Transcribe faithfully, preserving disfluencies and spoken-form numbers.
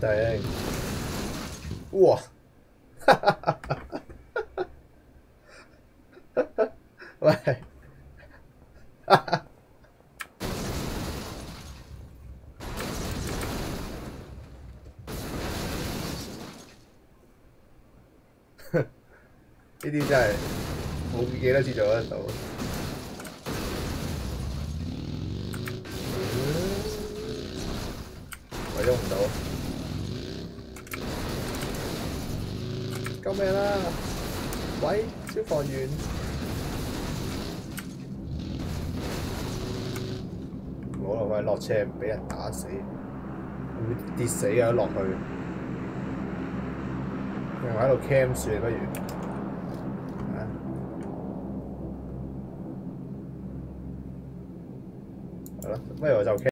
頂！哇！喂！呢啲真係冇幾多次做得到。我喐唔到，救命啦！喂，消防員！唔好落去，落車俾人打死，會跌死啊！落去，我喺度 cam 算不如。 係咯，不如我就